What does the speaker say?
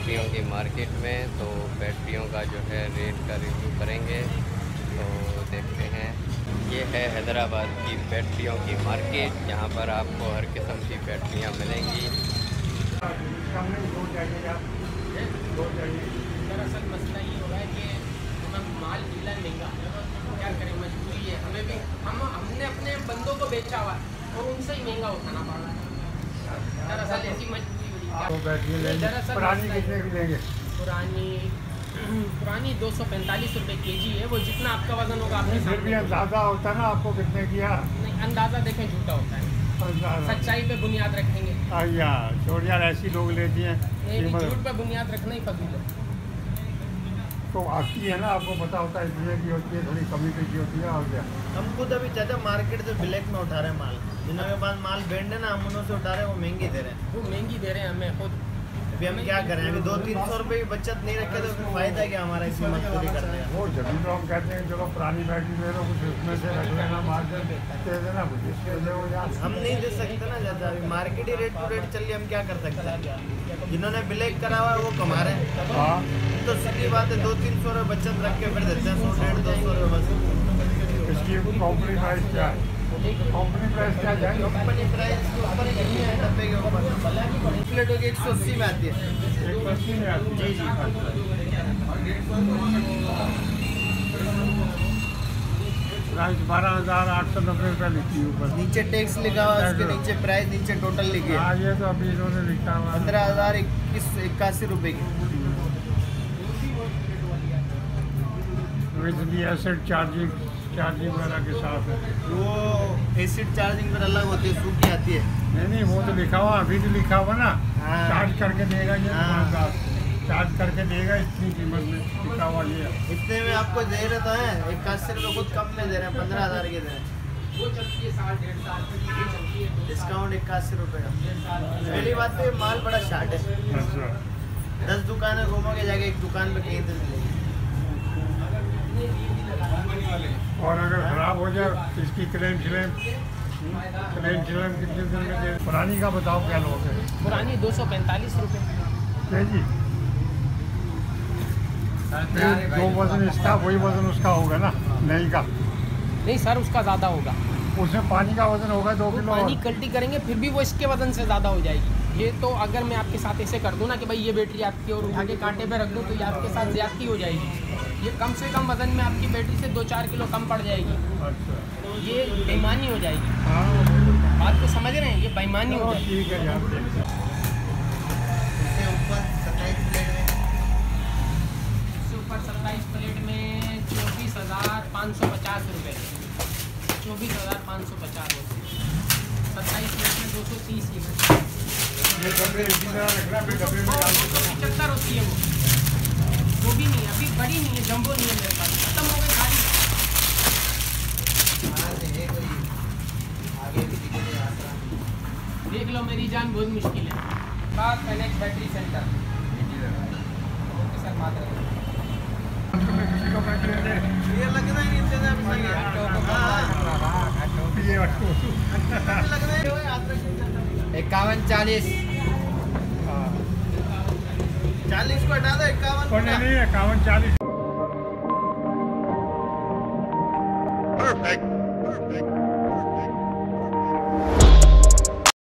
बैटरियों की मार्केट में। तो बैटरियों का जो है रेट का रिव्यू करेंगे। तो देखते हैं, ये है हैदराबाद की बैटरियों की मार्केट, जहाँ पर आपको हर किस्म की बैटरियाँ मिलेंगी। दरअसल मसला ये हो रहा है कि हमें माल मिला महंगा, क्या करें, मजबूरी है। हमें भी हमने अपने बंदों को बेचा हुआ और उनसे ही महंगा उठाना पड़ रहा है। दरअसल ऐसी मजबूरी हुई। पुरानी कितने की लेंगे? पुरानी 245 रुपये केजी है। वो जितना आपका वजन होगा आपके फिर भी अंदाज़ा होता है ना आपको कितने किया? नहीं, अंदाज़ा देखें झूठा होता है, सच्चाई पे बुनियाद रखेंगे। या छोड़ यार, ऐसी लोग लेती हैं झूठ पे बुनियाद रखना ही फजील है। तो आती है ना, आपको पता होता है इसलिए की होती है, थोड़ी कमी की होती है। और क्या, हम खुद अभी ज़्यादा मार्केट से ब्लैक में उठा रहे हैं माल, जिनके पास माल बैंड है ना, हम उन्होंने उठा रहे हैं, वो महंगी दे रहे हैं। वो महंगी दे रहे हैं हमें खुद। अभी हम क्या करें, अभी 200-300 रुपये की बचत नहीं रखे तो फिर फायदा क्या हमारा इसमें मजदूरी करने का। वो जब तो हम कहते हैं चलो पुरानी बैटरी ले लो, कुछ उसमें से रख लेना, मार्जिन दे देना, कुछ इसमें दे हो यार। हम नहीं दे सकते ना ज़्यादा, अभी मार्केट ही रेट टू रेट चल रही, हम क्या कर सकते हैं। जिन्होंने ब्लैक करा हुआ है वो कमा रहे हैं। हाँ, तो सीधी बात है, 200-300 रुपये बचत रख के फिर देते हैं, 100-150-200 रुपये बस। इसकी कंपनी प्राइस क्या है? कंपनी प्राइस क्या जाएगी? कंपनी प्राइस के ऊपर ही है, डब्बे के ऊपर प्लेट होगी 180 में आती है। 180 में आती है? जी जी। प्राइस 12,890 रुपये लिखी है ऊपर, नीचे टैक्स लिखा हुआ है, उसके नीचे प्राइस, नीचे टोटल लिखी है। हाँ, ये तो अभी इन्होंने लिखा हुआ है 15,081 रुपये की। विद दी एसिड चार्जिंग वगैरह के साथ है। वो एसिड चार्जिंग पर अलग होती है, सूखी आती है। नहीं, वो तो लिखा हुआ, अभी तो लिखा हुआ ना, हाँ। चार्ज करके देगा ये हाँ। दुकानदार, चार्ज करके देगा इतनी कीमत में, लिखा हुआ ये है। इतने में आपको दे रहे तो हैं 81 रुपये, खुद कम में दे रहे हैं, 15,000 के दे रहे हैं। वो चलती है 1.5 साल चलती है। डिस्काउंट 81 रुपये का। पहली बात तो ये माल बड़ा शार्ट है, अच्छा, 10 दुकानें घूमोगे जाके एक दुकान पे कहीं तो मिलेगी। और अगर ख़राब हो जाए इसकी क्लेम कितने दिन में दे? पुरानी का बताओ क्या लोग है? पुरानी 245 रुपये जी। जो वजन इसका वही वजन उसका होगा ना, नई का? नहीं सर, उसका ज़्यादा होगा। उसमें पानी का वजन होगा 2 किलो। पानी कल्टी करेंगे फिर भी वो इसके वजन से ज़्यादा हो जाएगी। ये तो अगर मैं आपके साथ ऐसे कर दूँ ना कि भाई ये बैटरी आपकी और उठा के कांटे पे रख दूँ, तो ये आपके साथ ज़्यादती हो जाएगी। ये कम से कम वजन में आपकी बैटरी से 2-4 किलो कम पड़ जाएगी। अच्छा, तो ये बेईमानी हो जाएगी। हाँ, बात को समझ रहे हैं, ये बेईमानी हो जाएगी। ठीक है यार। इससे ऊपर 27 प्लेट में, इससे ऊपर 27 प्लेट में 24,550 रुपये, 24,550 होते हैं। 27 प्लेट में 230 लिखा। ये डब्बे इसी तरह रखना, फिर डब्बे में डाल दो। 275 होती है वो भी नहीं है, अभी बड़ी नहीं है, जंबो नहीं है मेरे पास, खत्म हो गई सारी। आगे भी दिखेगी यात्रा। देख लो मेरी जान, बहुत मुश्किल है। बात connect battery centre. Okay sir, बात करें। किसी को बैटरी दे। ये लगना ही नहीं चाहिए अभी तक। ये अट्टू। लगना ही नहीं यात्रा। 51-40 40 को हटा दो, 51 नहीं, 51-40। Perfect.